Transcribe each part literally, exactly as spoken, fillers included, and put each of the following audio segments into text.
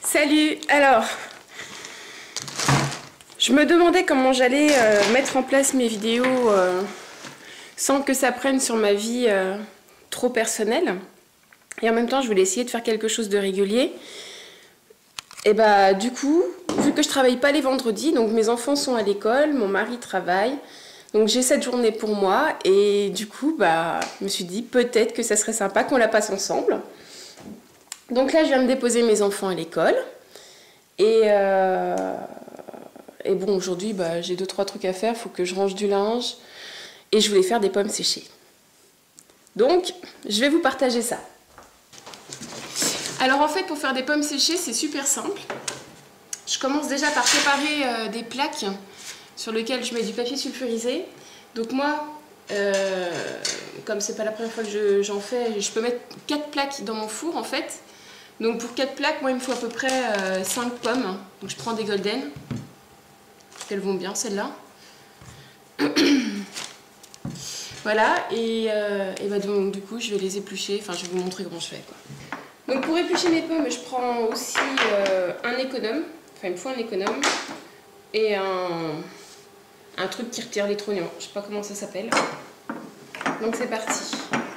Salut. Alors, je me demandais comment j'allais euh, mettre en place mes vidéos euh, sans que ça prenne sur ma vie euh, trop personnelle. Et en même temps, je voulais essayer de faire quelque chose de régulier. Et bah du coup, vu que je travaille pas les vendredis, donc mes enfants sont à l'école, mon mari travaille, donc j'ai cette journée pour moi. Et du coup, bah, je me suis dit peut-être que ça serait sympa qu'on la passe ensemble. Donc là, je viens de déposer mes enfants à l'école. Et, euh, et bon, aujourd'hui, bah, j'ai deux, trois trucs à faire. Il faut que je range du linge. Et je voulais faire des pommes séchées. Donc, je vais vous partager ça. Alors en fait, pour faire des pommes séchées, c'est super simple. Je commence déjà par préparer euh, des plaques sur lesquelles je mets du papier sulfurisé. Donc moi, euh, comme c'est pas la première fois que j'en fais, je peux mettre quatre plaques dans mon four en fait. Donc pour quatre plaques, moi il me faut à peu près euh, cinq pommes. Donc je prends des golden. Elles vont bien celles-là. Voilà, et, euh, et bah donc du coup je vais les éplucher, enfin je vais vous montrer comment je fais quoi. Donc pour éplucher mes pommes, je prends aussi euh, un économe, enfin il me faut un économe, et un, un truc qui retire les trognons, je sais pas comment ça s'appelle. Donc c'est parti.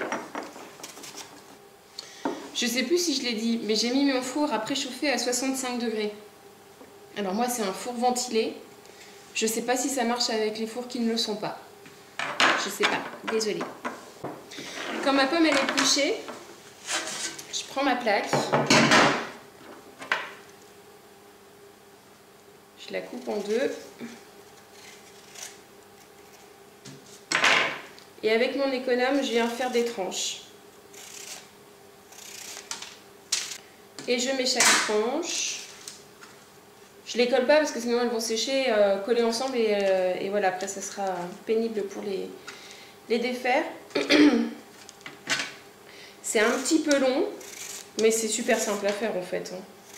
Je sais plus si je l'ai dit, mais j'ai mis mon four à préchauffer à soixante-cinq degrés. Alors moi c'est un four ventilé, je sais pas si ça marche avec les fours qui ne le sont pas. Je sais pas, désolée. Quand ma pomme elle est épluchée, je prends ma plaque, je la coupe en deux, et avec mon économe, je viens faire des tranches. Et je mets chaque tranche. Je les colle pas parce que sinon elles vont sécher, euh, coller ensemble, et, euh, et voilà, après ça sera pénible pour les, les défaire. C'est un petit peu long, mais c'est super simple à faire en fait.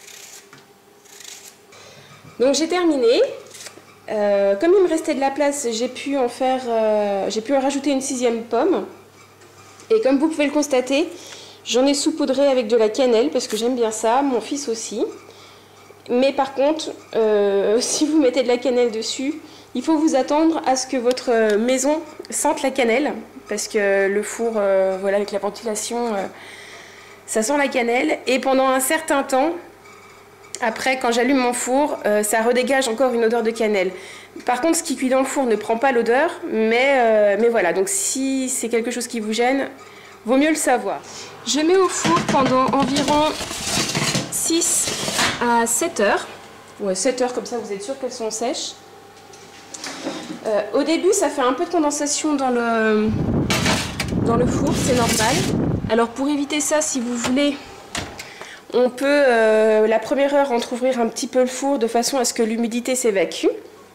Donc j'ai terminé. Euh, comme il me restait de la place, j'ai pu en faire, euh, j'ai pu en rajouter une sixième pomme. Et comme vous pouvez le constater, j'en ai saupoudré avec de la cannelle parce que j'aime bien ça, mon fils aussi. Mais par contre, euh, si vous mettez de la cannelle dessus, il faut vous attendre à ce que votre maison sente la cannelle, parce que le four, euh, voilà, avec la ventilation, euh, ça sent la cannelle. Et pendant un certain temps, après, quand j'allume mon four, euh, ça redégage encore une odeur de cannelle. Par contre, ce qui cuit dans le four ne prend pas l'odeur, mais, euh, mais voilà. Donc si c'est quelque chose qui vous gêne, vaut mieux le savoir. Je mets au four pendant environ six à sept heures. Ouais, sept heures, comme ça vous êtes sûr qu'elles sont sèches. Euh, au début, ça fait un peu de condensation dans le, dans le four, c'est normal. Alors pour éviter ça, si vous voulez, on peut euh, la première heure entrouvrir un petit peu le four de façon à ce que l'humidité s'évacue.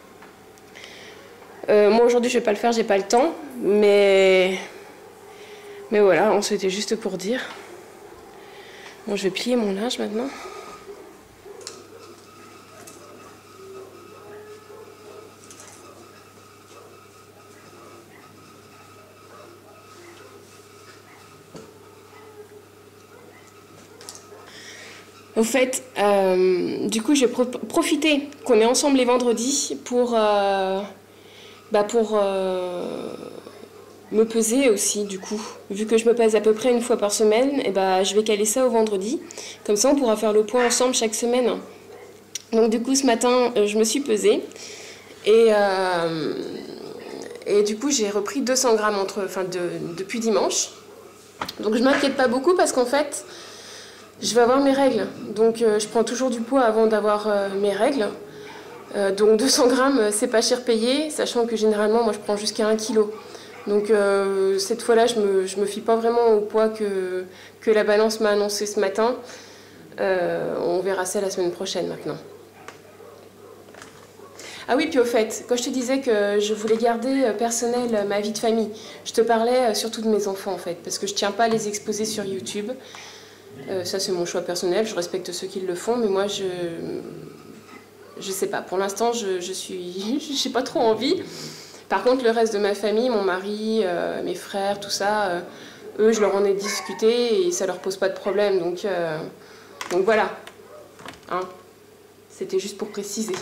Euh, moi aujourd'hui je vais pas le faire, j'ai pas le temps, mais mais voilà, c'était juste pour dire. Bon, je vais plier mon linge maintenant. Au fait, euh, du coup, je vais pro profiter qu'on est ensemble les vendredis pour, euh, bah pour euh, me peser aussi, du coup. Vu que je me pèse à peu près une fois par semaine, et bah, je vais caler ça au vendredi. Comme ça, on pourra faire le point ensemble chaque semaine. Donc du coup, ce matin, je me suis pesée. Et, euh, et du coup, j'ai repris deux cents grammes entre, enfin, de, depuis dimanche. Donc je ne m'inquiète pas beaucoup parce qu'en fait, je vais avoir mes règles, donc euh, je prends toujours du poids avant d'avoir euh, mes règles. Euh, donc deux cents grammes, c'est pas cher payé, sachant que généralement, moi je prends jusqu'à un kilo. Donc euh, cette fois-là, je me, je me fie pas vraiment au poids que, que la balance m'a annoncé ce matin. Euh, on verra ça la semaine prochaine maintenant. Ah oui, puis au fait, quand je te disais que je voulais garder euh, personnel ma vie de famille, je te parlais euh, surtout de mes enfants en fait, parce que je tiens pas à les exposer sur YouTube. Euh, ça c'est mon choix personnel, je respecte ceux qui le font, mais moi je je sais pas, pour l'instant je, je suis j'ai pas trop envie. Par contre le reste de ma famille, mon mari, euh, mes frères, tout ça, euh, eux je leur en ai discuté et ça leur pose pas de problème, donc, euh, donc voilà. Hein. C'était juste pour préciser.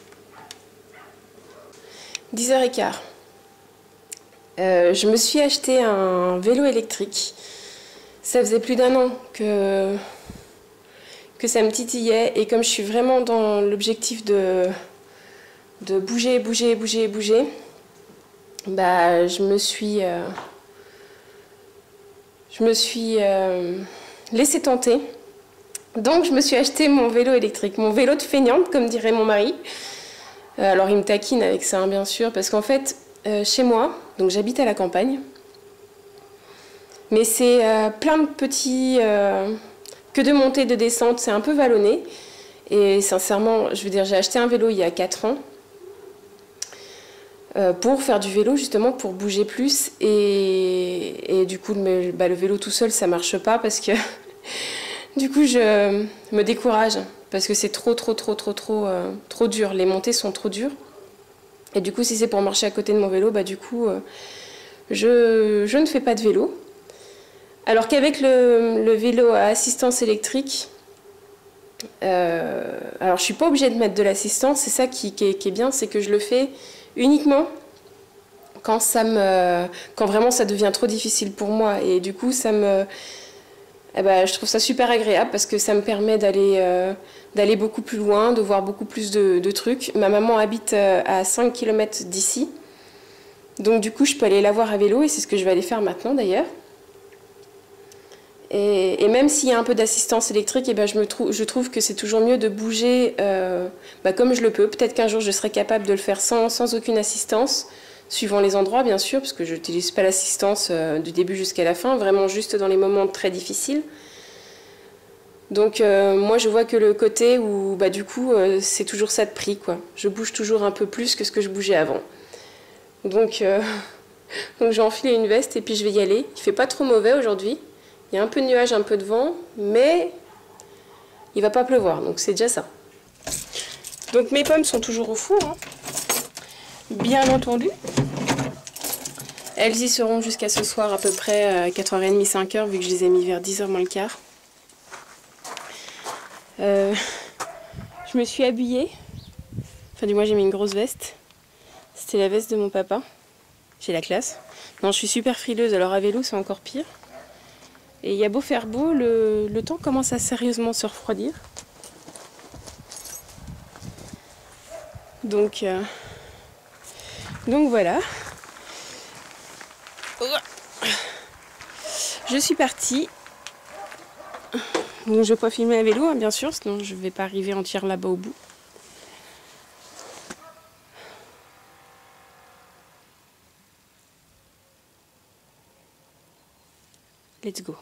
dix heures quinze. Euh, je me suis acheté un vélo électrique. Ça faisait plus d'un an que, que ça me titillait. Et comme je suis vraiment dans l'objectif de, de bouger, bouger, bouger, bouger, bah, je me suis, euh, je me suis euh, laissée tenter. Donc je me suis acheté mon vélo électrique, mon vélo de feignante, comme dirait mon mari. Euh, alors il me taquine avec ça, hein, bien sûr, parce qu'en fait, euh, chez moi, donc j'habite à la campagne, mais c'est euh, plein de petits... Euh, que de montée, de descente, c'est un peu vallonné. Et sincèrement, je veux dire, j'ai acheté un vélo il y a quatre ans euh, pour faire du vélo, justement, pour bouger plus. Et, et du coup, le, bah, le vélo tout seul, ça marche pas parce que du coup, je me décourage parce que c'est trop, trop, trop, trop, trop, euh, trop dur. Les montées sont trop dures. Et du coup, si c'est pour marcher à côté de mon vélo, bah du coup, euh, je, je ne fais pas de vélo. Alors qu'avec le, le vélo à assistance électrique, euh, alors je suis pas obligée de mettre de l'assistance, c'est ça qui, qui, est, qui est bien, c'est que je le fais uniquement quand, ça me, quand vraiment ça devient trop difficile pour moi. Et du coup, ça me, eh ben, je trouve ça super agréable parce que ça me permet d'aller euh, d'aller beaucoup plus loin, de voir beaucoup plus de, de trucs. Ma maman habite euh, à cinq kilomètres d'ici, donc du coup je peux aller la voir à vélo et c'est ce que je vais aller faire maintenant d'ailleurs. Et, et même s'il y a un peu d'assistance électrique, eh ben je, me trou je trouve que c'est toujours mieux de bouger euh, bah comme je le peux. Peut-être qu'un jour je serai capable de le faire sans, sans aucune assistance, suivant les endroits bien sûr, parce que je n'utilise pas l'assistance euh, du début jusqu'à la fin, vraiment juste dans les moments très difficiles. Donc euh, moi je vois que le côté où bah, du coup euh, c'est toujours ça de prix, quoi. Je bouge toujours un peu plus que ce que je bougeais avant. Donc, euh, donc j'ai enfilé une veste et puis je vais y aller. Il fait pas trop mauvais aujourd'hui. Il y a un peu de nuages, un peu de vent, mais il va pas pleuvoir, donc c'est déjà ça. Donc mes pommes sont toujours au four, hein. Bien entendu. Elles y seront jusqu'à ce soir à peu près à quatre heures trente, cinq heures, vu que je les ai mis vers dix heures moins le quart. Euh, je me suis habillée, enfin du moins j'ai mis une grosse veste. C'était la veste de mon papa. J'ai la classe. Non, je suis super frileuse, alors à vélo c'est encore pire. Et il y a beau faire beau, le, le temps commence à sérieusement se refroidir. Donc, euh, donc voilà. Je suis partie. Donc je ne vais pas filmer à vélo, hein, bien sûr, sinon je ne vais pas arriver entière là-bas au bout. Let's go.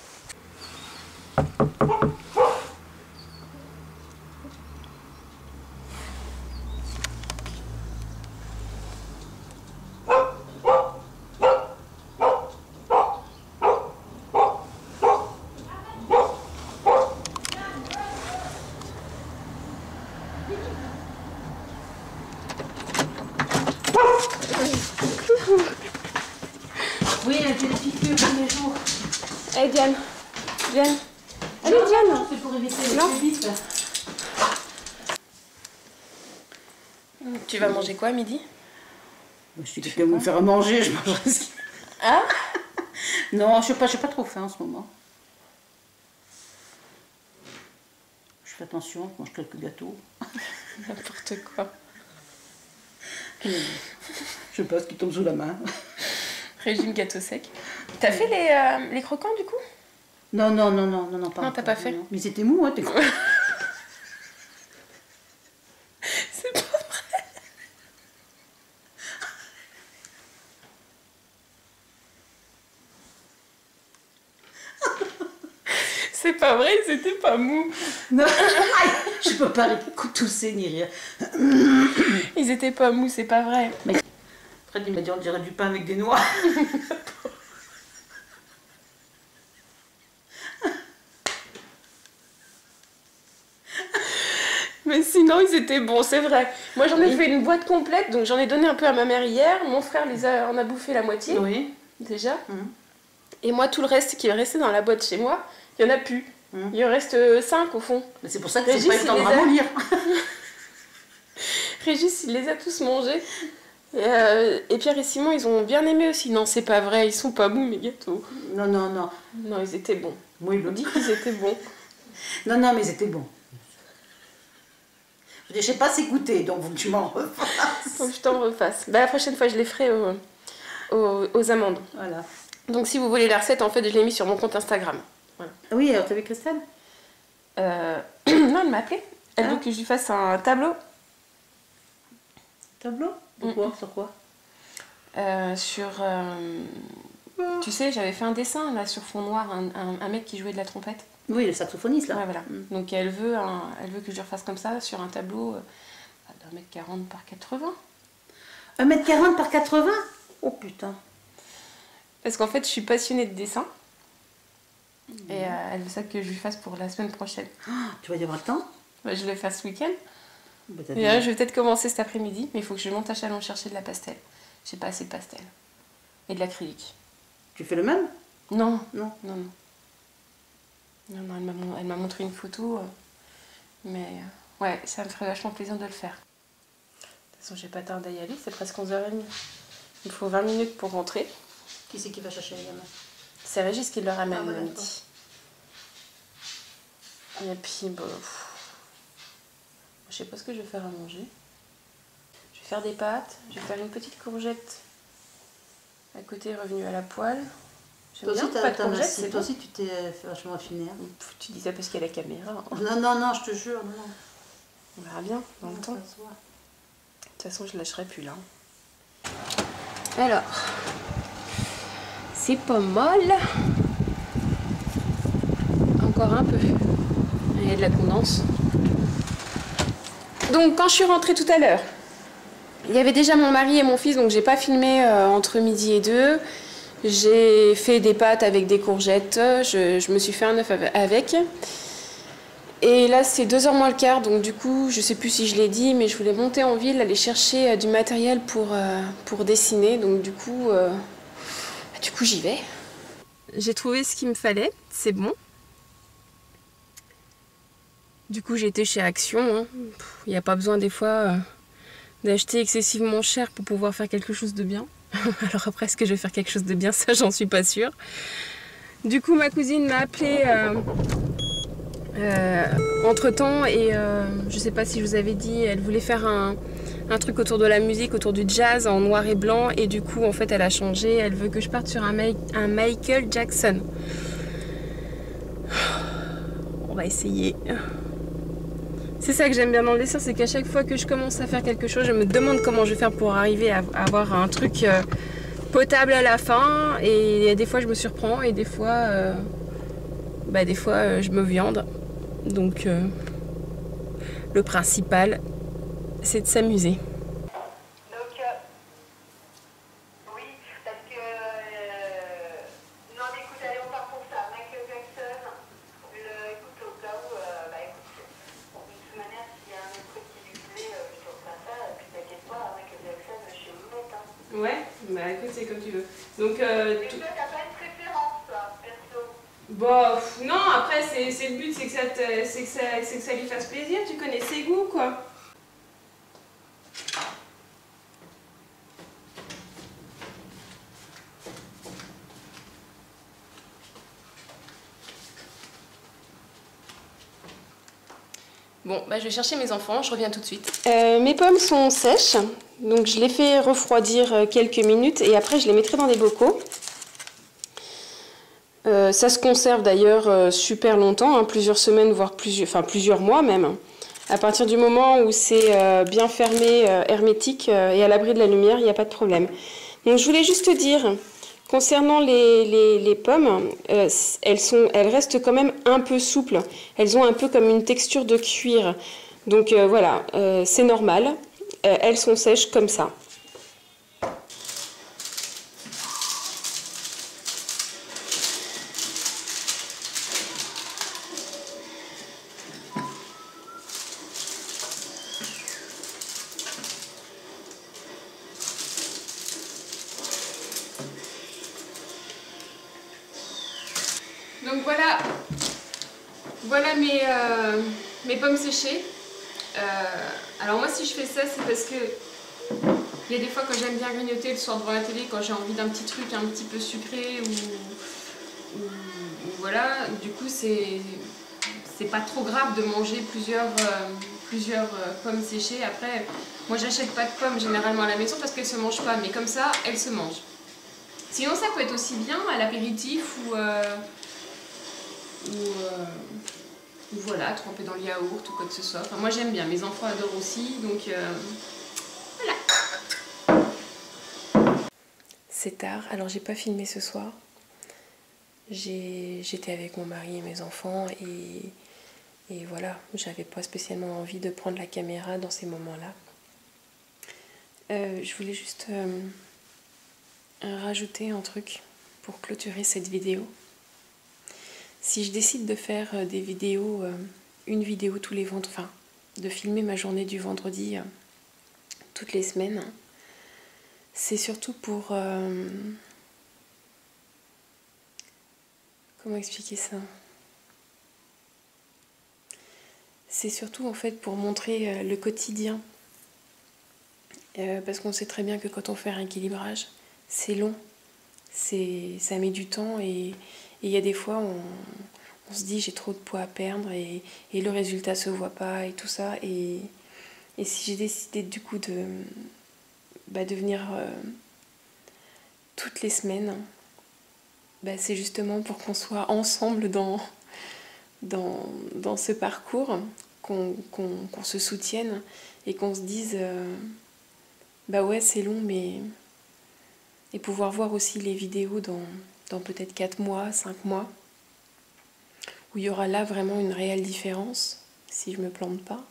Oui, elle fait des piqûres tous les jours. Allez Diane, Diane. Allez Diane. Non, c'est pour éviter les pépites. Tu vas manger quoi à midi? Je suis quelqu'un me faire à manger, je mangerai ce qu'il... Ah? Non, je n'ai pas, pas trop faim en ce moment. Je fais attention, je mange quelques gâteaux. N'importe quoi. Je sais pas ce qui tombe sous la main. Régime gâteau sec. T'as fait les, euh, les croquants du coup? Non, non, non, non, non, non, pas. Non, t'as pas fait. Non. Mais c'était mou, hein, t'es con. C'est pas vrai. C'est pas vrai, c'était pas mou. Non, je peux pas tousser ni rire. Ils étaient pas mous, c'est pas vrai. Mais Fred, il m'a dit on dirait du pain avec des noix. Mais sinon, ils étaient bons, c'est vrai. Moi, j'en ai oui. fait une boîte complète, donc j'en ai donné un peu à ma mère hier. Mon frère les a, en a bouffé la moitié, oui. déjà. Mmh. Et moi, tout le reste qui est resté dans la boîte chez moi, il n'y en a plus. Hum. Il en reste cinq au fond. Mais c'est pour ça que j'ai pas eu le temps de ramollir. Régis, il les a tous mangés. Et, euh, et Pierre et Simon, ils ont bien aimé aussi. Non, c'est pas vrai, ils sont pas bons, mes gâteaux. Non, non, non. Non, ils étaient bons. Oui, on dit qu'ils étaient bons. Non, non, mais ils étaient bons. Je sais pas s'écouter, donc faut que tu m'en refasses. Faut que je t'en refasse. Bah, la prochaine fois, je les ferai aux, aux, aux amandes. Voilà. Donc, si vous voulez la recette, en fait, je l'ai mis sur mon compte Instagram. Voilà. Oui, alors t'as vu Christelle? euh... Non, elle m'a appelé. Elle ah. veut que je lui fasse un tableau. Tableau? Pourquoi? Mmh. Sur quoi? euh, Sur... Euh... Oh. Tu sais, j'avais fait un dessin, là, sur fond noir, un, un, un mec qui jouait de la trompette. Oui, le saxophoniste, là. Ouais, voilà. Mmh. Donc, elle veut, un... elle veut que je lui refasse comme ça, sur un tableau d'un mètre quarante par quatre-vingts. Un mètre quarante par quatre-vingts? Oh, putain. Parce qu'en fait, je suis passionnée de dessin. Mmh. Et euh, elle veut ça que je lui fasse pour la semaine prochaine. Oh, tu vas y avoir le temps? Bah, je le fais ce week-end. Bah, et là, je vais peut-être commencer cet après-midi, mais il faut que je monte à Chalon chercher de la pastel. J'ai pas assez de pastel. Et de l'acrylique. Tu fais le même? Non. Non, non, non. Non, non, elle m'a montré une photo. Euh, mais euh, ouais, ça me ferait vachement plaisir de le faire. De toute façon, j'ai pas tardé à y aller, c'est presque onze heures trente. Il me faut vingt minutes pour rentrer. Qui c'est qui va chercher les gamins? C'est Régis qui le ramène ah, le midi. Et puis, bah, pff, je sais pas ce que je vais faire à manger. Je vais faire des pâtes, je vais faire une petite courgette à côté revenue à la poêle. Toi aussi, pas de courgette, c'est toi aussi tu t'es vachement affiné. Hein. Tu dis ça parce qu'il y a la caméra. Non, non, non, je te jure, non. On verra bien dans le temps. De toute façon, je lâcherai plus là. Alors, c'est pas mal. Encore un peu. Il y a de la condense. Donc, quand je suis rentrée tout à l'heure, il y avait déjà mon mari et mon fils, donc j'ai pas filmé euh, entre midi et deux. J'ai fait des pâtes avec des courgettes, je, je me suis fait un œuf avec. Et là, c'est deux heures moins le quart, donc du coup, je sais plus si je l'ai dit, mais je voulais monter en ville, aller chercher euh, du matériel pour, euh, pour dessiner. Donc du coup, euh, du coup, j'y vais. J'ai trouvé ce qu'il me fallait, c'est bon. Du coup, j'ai été chez Action. Il n'y a pas besoin des fois euh, d'acheter excessivement cher pour pouvoir faire quelque chose de bien. Alors après, est-ce que je vais faire quelque chose de bien? Ça, j'en suis pas sûre. Du coup, ma cousine m'a appelée euh, euh, entre-temps et euh, je sais pas si je vous avais dit, elle voulait faire un, un truc autour de la musique, autour du jazz en noir et blanc et du coup, en fait, elle a changé. Elle veut que je parte sur un, Ma un Michael Jackson. On va essayer. C'est ça que j'aime bien dans le dessin, c'est qu'à chaque fois que je commence à faire quelque chose, je me demande comment je vais faire pour arriver à avoir un truc euh, potable à la fin. Et des fois, je me surprends et des fois, euh, bah, des fois euh, je me viande. Donc, euh, le principal, c'est de s'amuser. Ouais, bah écoute, c'est comme tu veux. Donc, euh, tu... t'as pas une préférence, toi, perso? Bah, non, après, c'est le but, c'est que, que, que, que ça lui fasse plaisir, tu connais ses goûts, quoi. Bon, bah, je vais chercher mes enfants, je reviens tout de suite. Euh, mes pommes sont sèches, donc je les fais refroidir quelques minutes et après je les mettrai dans des bocaux. Euh, ça se conserve d'ailleurs euh, super longtemps, hein, plusieurs semaines, voire plusieurs, enfin, plusieurs mois même. À partir du moment où c'est euh, bien fermé, euh, hermétique euh, et à l'abri de la lumière, il n'y a pas de problème. Donc je voulais juste te dire, concernant les, les, les pommes, euh, elles, sont, elles restent quand même un peu souples. Elles ont un peu comme une texture de cuir. Donc euh, voilà, euh, c'est normal. Euh, elles sont sèches comme ça. Donc voilà voilà mes, euh, mes pommes séchées. Euh, alors moi si je fais ça c'est parce que il y a des fois quand j'aime bien grignoter le soir devant la télé, quand j'ai envie d'un petit truc un petit peu sucré ou, ou, ou voilà, du coup c'est c'est pas trop grave de manger plusieurs, euh, plusieurs euh, pommes séchées. Après moi j'achète pas de pommes généralement à la maison parce qu'elles se mangent pas, mais comme ça elles se mangent. Sinon ça peut être aussi bien à l'apéritif ou, euh, ou, euh, ou voilà, tremper dans le yaourt ou quoi que ce soit. Enfin moi j'aime bien, mes enfants adorent aussi, donc euh, voilà. C'est tard, alors j'ai pas filmé ce soir. J'étais avec mon mari et mes enfants et, et voilà, j'avais pas spécialement envie de prendre la caméra dans ces moments-là. Euh, je voulais juste euh, rajouter un truc pour clôturer cette vidéo. Si je décide de faire des vidéos, euh, une vidéo tous les vendredis, enfin de filmer ma journée du vendredi euh, toutes les semaines, c'est surtout pour... Euh, comment expliquer ça? C'est surtout en fait pour montrer euh, le quotidien. Euh, parce qu'on sait très bien que quand on fait un équilibrage, c'est long. Ça met du temps et il y a des fois on, on se dit j'ai trop de poids à perdre et, et le résultat se voit pas et tout ça. Et, et si j'ai décidé du coup de, bah, de venir euh, toutes les semaines, bah, c'est justement pour qu'on soit ensemble dans, dans, dans ce parcours, qu'on qu'on, qu'on se soutienne et qu'on se dise euh, bah ouais c'est long mais... Et pouvoir voir aussi les vidéos dans, dans peut-être quatre mois, cinq mois, où il y aura là vraiment une réelle différence, si je me plante pas.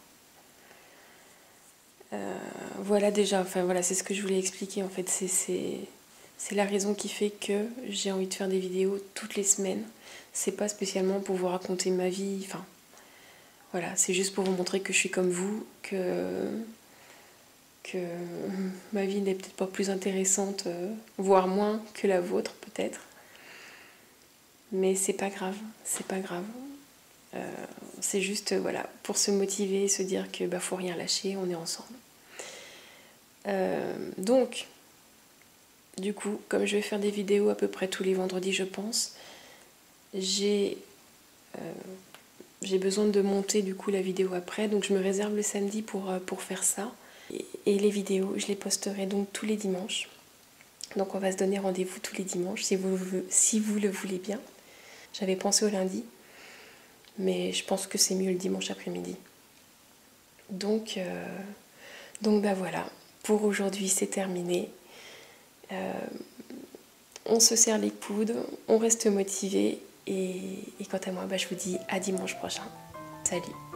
Euh, voilà déjà, enfin voilà, c'est ce que je voulais expliquer en fait, c'est la raison qui fait que j'ai envie de faire des vidéos toutes les semaines. C'est pas spécialement pour vous raconter ma vie, enfin voilà, c'est juste pour vous montrer que je suis comme vous, que... que ma vie n'est peut-être pas plus intéressante, euh, voire moins que la vôtre peut-être. Mais c'est pas grave, c'est pas grave. Euh, c'est juste euh, voilà, pour se motiver, se dire que bah, faut rien lâcher, on est ensemble. Euh, donc, du coup, comme je vais faire des vidéos à peu près tous les vendredis, je pense, j'ai euh, j'ai besoin de monter du coup la vidéo après, donc je me réserve le samedi pour, euh, pour faire ça. Et les vidéos, je les posterai donc tous les dimanches. Donc on va se donner rendez-vous tous les dimanches, si vous, si vous le voulez bien. J'avais pensé au lundi, mais je pense que c'est mieux le dimanche après-midi. Donc, euh, donc bah voilà, pour aujourd'hui c'est terminé. Euh, on se serre les coudes, on reste motivé. Et, et quant à moi, bah, je vous dis à dimanche prochain. Salut!